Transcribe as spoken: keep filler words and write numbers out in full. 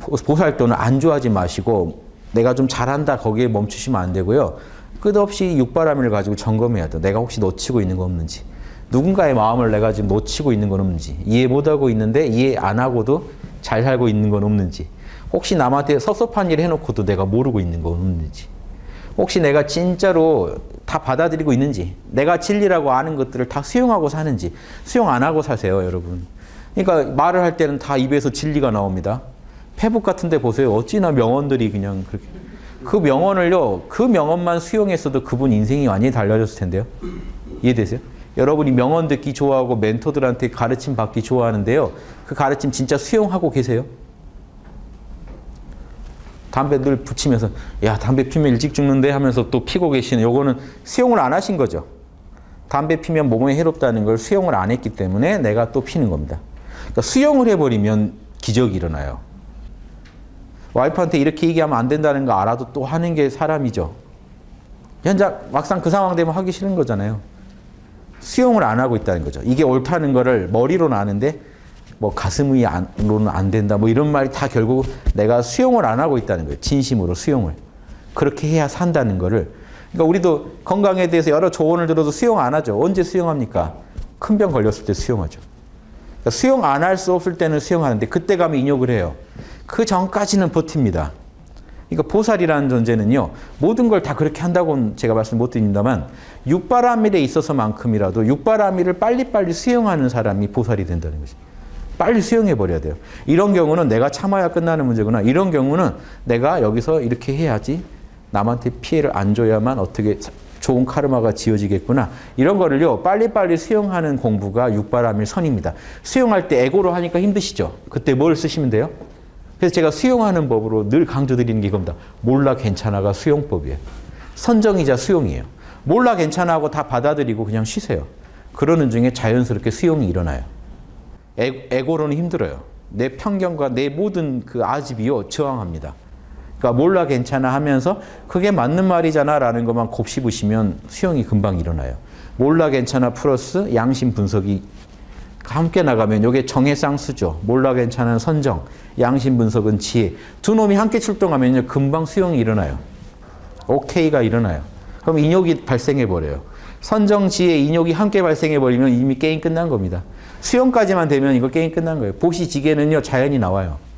보살도는 안주하지 마시고 내가 좀 잘한다 거기에 멈추시면 안 되고요. 끝없이 육바라밀을 가지고 점검해야 돼. 내가 혹시 놓치고 있는 거 없는지. 누군가의 마음을 내가 지금 놓치고 있는 건 없는지. 이해 못하고 있는데 이해 안 하고도 잘 살고 있는 건 없는지. 혹시 남한테 섭섭한 일 해놓고도 내가 모르고 있는 건 없는지. 혹시 내가 진짜로 다 받아들이고 있는지. 내가 진리라고 아는 것들을 다 수용하고 사는지. 수용 안 하고 사세요, 여러분. 그러니까 말을 할 때는 다 입에서 진리가 나옵니다. 페북 같은 데 보세요. 어찌나 명언들이 그냥 그렇게. 그 명언을요, 그 명언만 수용했어도 그분 인생이 완전히 달라졌을 텐데요. 이해되세요? 여러분이 명언 듣기 좋아하고 멘토들한테 가르침 받기 좋아하는데요. 그 가르침 진짜 수용하고 계세요? 담배 늘 붙이면서 야 담배 피면 일찍 죽는데 하면서 또 피고 계시는 요거는 수용을 안 하신 거죠. 담배 피면 몸에 해롭다는 걸 수용을 안 했기 때문에 내가 또 피는 겁니다. 그러니까 수용을 해버리면 기적이 일어나요. 와이프한테 이렇게 얘기하면 안 된다는 거 알아도 또 하는 게 사람이죠. 현장 막상 그 상황 되면 하기 싫은 거잖아요. 수용을 안 하고 있다는 거죠. 이게 옳다는 거를 머리로는 아는데 뭐 가슴으로는 안 된다 뭐 이런 말이 다 결국 내가 수용을 안 하고 있다는 거예요. 진심으로 수용을. 그렇게 해야 산다는 거를. 그러니까 우리도 건강에 대해서 여러 조언을 들어도 수용 안 하죠. 언제 수용합니까? 큰 병 걸렸을 때 수용하죠. 그러니까 수용 안 할 수 없을 때는 수용하는데 그때 가면 인욕을 해요. 그 전까지는 버팁니다. 그러니까 보살이라는 존재는요. 모든 걸 다 그렇게 한다고는 제가 말씀 못 드립니다만 육바라밀에 있어서만큼이라도 육바라밀을 빨리빨리 수용하는 사람이 보살이 된다는 것이. 빨리 수용해버려야 돼요. 이런 경우는 내가 참아야 끝나는 문제구나. 이런 경우는 내가 여기서 이렇게 해야지 남한테 피해를 안 줘야만 어떻게 좋은 카르마가 지어지겠구나. 이런 거를요. 빨리빨리 수용하는 공부가 육바라밀 선입니다. 수용할 때 에고로 하니까 힘드시죠? 그때 뭘 쓰시면 돼요? 그래서 제가 수용하는 법으로 늘 강조드리는 게 이겁니다. 몰라 괜찮아가 수용법이에요. 선정이자 수용이에요. 몰라 괜찮아 하고 다 받아들이고 그냥 쉬세요. 그러는 중에 자연스럽게 수용이 일어나요. 에, 에고로는 힘들어요. 내 편견과 내 모든 그 아집이요. 저항합니다. 그러니까 몰라 괜찮아 하면서 그게 맞는 말이잖아 라는 것만 곱씹으시면 수용이 금방 일어나요. 몰라 괜찮아 플러스 양심 분석이 함께 나가면 이게 정해쌍수죠. 몰라 괜찮은 선정, 양심 분석은 지혜. 두 놈이 함께 출동하면 금방 수용이 일어나요. 오케이가 일어나요. 그럼 인욕이 발생해버려요. 선정, 지혜, 인욕이 함께 발생해버리면 이미 게임 끝난 겁니다. 수용까지만 되면 이거 게임 끝난 거예요. 보시지게는요 자연이 나와요.